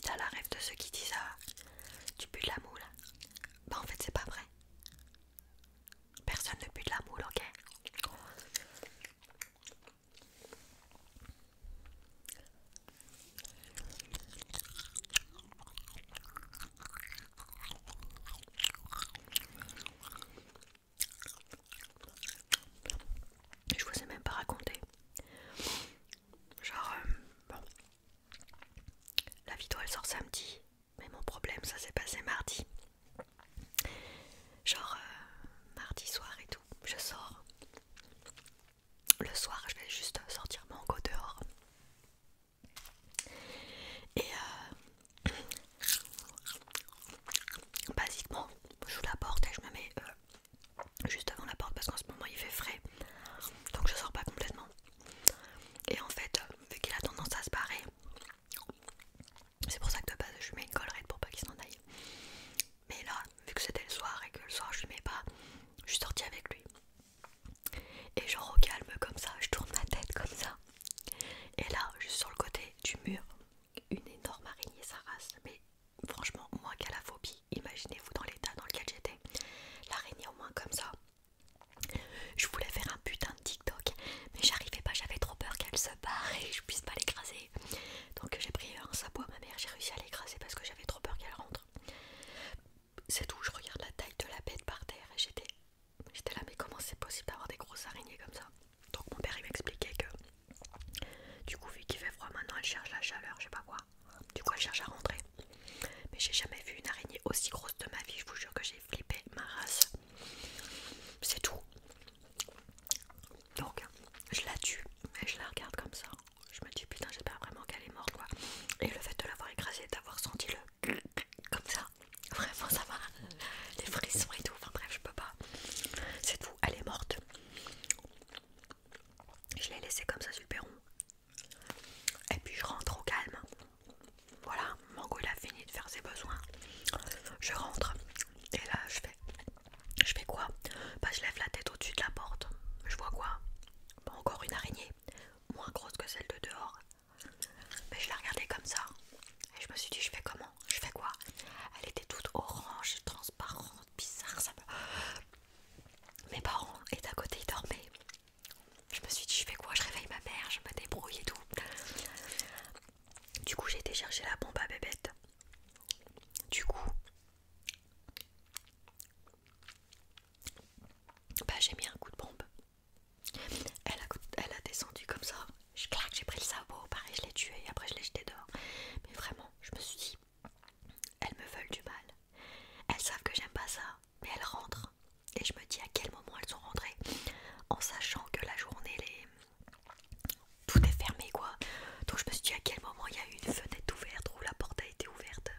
t'as la rêve de ceux qui disent tu pues de la moule. Bah en fait c'est pas vrai. Personne ne pue de la moule, ok? Je vous ai même pas raconté. Genre, bon, la vidéo elle sort samedi, mais mon problème ça s'est passé mardi. Genre, mardi soir et tout, je sors. Le soir, je vais juste sortir Mango dehors. Et basiquement, j'ouvre la porte et je me mets juste devant la porte parce qu'en ce moment il fait frais. Donc je sors pas complètement. Et en fait, vu qu'il a tendance à se barrer, c'est pour ça que de base je lui mets une collerette pour pas qu'il s'en aille. Mais là, vu que c'était le soir et que le soir je lui mets pas, je suis sortie avec lui. Et genre au calme comme ça, je tourne ma tête comme ça. Et là, juste sur le côté du mur, une énorme araignée s'arrache. Mais franchement, moi qui a la phobie, imaginez-vous dans l'état dans lequel j'étais. L'araignée au moins comme ça. Je voulais faire un putain de TikTok, mais j'arrivais pas, j'avais trop peur qu'elle se barre et je puisse pas l'écraser. Donc j'ai pris un sabot à ma mère, j'ai réussi à l'écraser parce que j'avais trop peur qu'elle rentre. C'est tout, je regarde la taille de la bête par terre et j'étais là, mais comment c'est possible d'avoir des grosses araignées comme ça? Donc mon père il m'expliquait que du coup vu qu'il fait froid maintenant elle cherche la chaleur, je sais pas quoi. Du coup elle cherche à rentrer. Mais j'ai jamais vu une araignée aussi grosse de ma vie, je vous jure que j'ai flippé ma race. C'est tout. Donc je la tue et je la regarde comme ça. Je me dis putain j'espère vraiment qu'elle est morte quoi. Et le fait de l'avoir écrasée, d'avoir senti le comme ça, vraiment ça m'a les frissons et tout. Enfin bref je peux pas. C'est tout, elle est morte. Je l'ai laissée comme ça sur le perron. Et puis je rentre au calme. Voilà, Mango il a fini de faire ses besoins. Je rentre. Et là je fais quoi? Bah je lève la tête au-dessus de la porte. Je vois quoi? Bah, encore une araignée. Moins grosse que celle de dehors. Mais je la regardais comme ça. Et je me suis dit je fais comment? Je fais quoi? Elle était toute orange, transparente, bizarre. Mes parents étaient à côté, ils dormaient. Je me suis dit je fais quoi? Je réveille ma mère, je me débrouille et tout. Du coup j'ai été chercher la bombe à bébête. Du coup bah j'ai mis un coup de bombe. Elle a descendu comme ça. Je claque, j'ai pris le sabot, pareil je l'ai tué et après je l'ai jeté dehors. Mais vraiment, je me suis dit, elles me veulent du mal. Elles savent que j'aime pas ça, mais elles rentrent. Et je me dis à quel moment elles sont rentrées. En sachant que la journée, tout est fermé quoi. Donc je me suis dit à quel moment il y a eu une fenêtre ouverte ou la porte a été ouverte.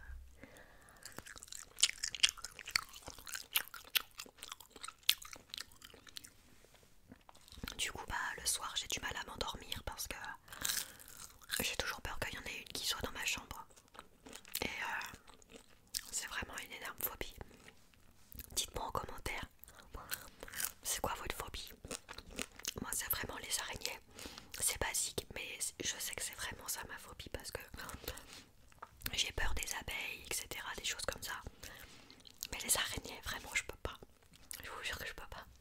Du coup bah le soir j'ai du mal à m'endormir parce que j'ai toujours peur qu'il y en ait une qui soit dans ma chambre. Et c'est vraiment une énorme phobie. Dites-moi en commentaire, c'est quoi votre phobie? Moi c'est vraiment les araignées. C'est basique mais je sais que c'est vraiment ça ma phobie parce que j'ai peur des abeilles, etc. Des choses comme ça. Mais les araignées, vraiment je peux pas. Je vous jure que je peux pas.